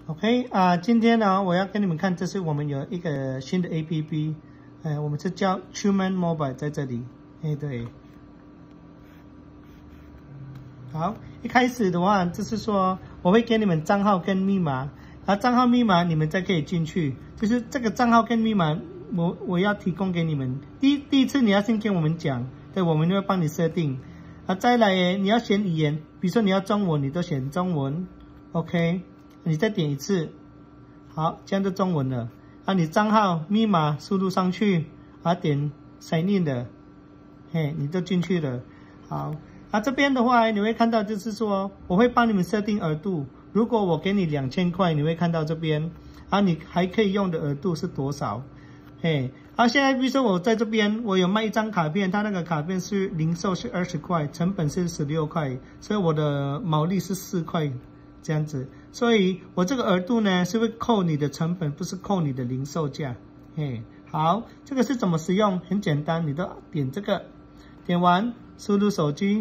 OK 今天呢，我要跟你们看，这是我们有一个新的 APP， 我们是叫 Truman Mobile 在这里，对。好，一开始的话就是说，我会给你们账号跟密码，然后账号密码你们再可以进去，就是这个账号跟密码我要提供给你们。第一次你要先跟我们讲，对，我们会帮你设定。再来你要选语言，比如说你要中文，你都选中文 ，OK。你再点一次，好，这样就中文了。你账号密码输入上去，点 sign in 的，你就进去了。好，这边的话你会看到就是说，我会帮你们设定额度。如果我给你2000块，你会看到这边，你还可以用的额度是多少？现在比如说我在这边，我有卖一张卡片，它那个卡片是零售是20块，成本是16块，所以我的毛利是4块。这样子，所以我这个额度呢是会扣你的成本，不是扣你的零售价。好，这个是怎么使用？很简单，你都点这个，点完输入手机，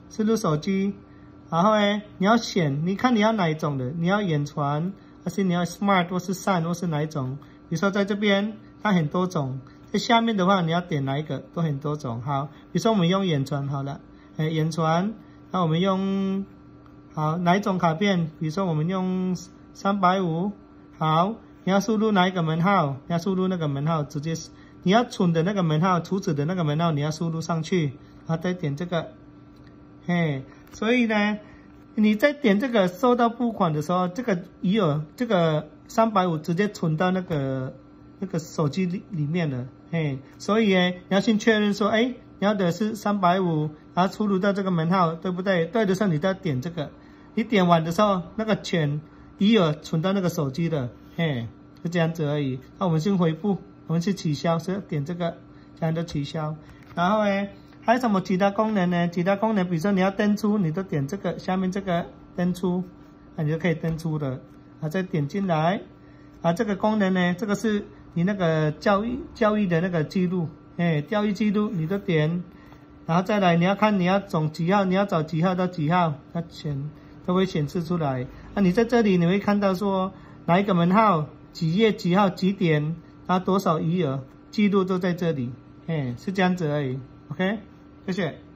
然后呢，你要选，你看你要哪一种的，你要远传，还是你要 Smart 或是 Sun 或是哪一种？比如说在这边它很多种，在下面的话你要点哪一个都很多种。好，比如说我们用远传好了，远传，那我们用。好，哪一种卡片？比如说我们用350。好，你要输入哪一个门号？你要输入那个门号，直接你要存的那个门号，储值的那个门号，你要输入上去，再点这个。所以呢，你在点这个收到付款的时候，这个余额这个350直接存到那个手机里面了。所以呢，你要先确认说，你要的是350，然后输入到这个门号，对不对？对的时候你都要点这个。你点完的时候，那个钱余额存到那个手机的，就这样子而已。那我们先回复，我们去取消，所以点这个，这样就取消。然后呢，还有什么其他功能呢？其他功能，比如说你要登出，你都点这个下面这个登出，你就可以登出的。再点进来，这个功能呢，这个是你那个交易的那个记录，交易记录你都点，然后再来你要看你要总几号，你要找几号到几号，它都会显示出来。你在这里你会看到说哪一个门号、几月几号几点，然后多少余额，记录都在这里，是这样子而已。OK， 谢谢。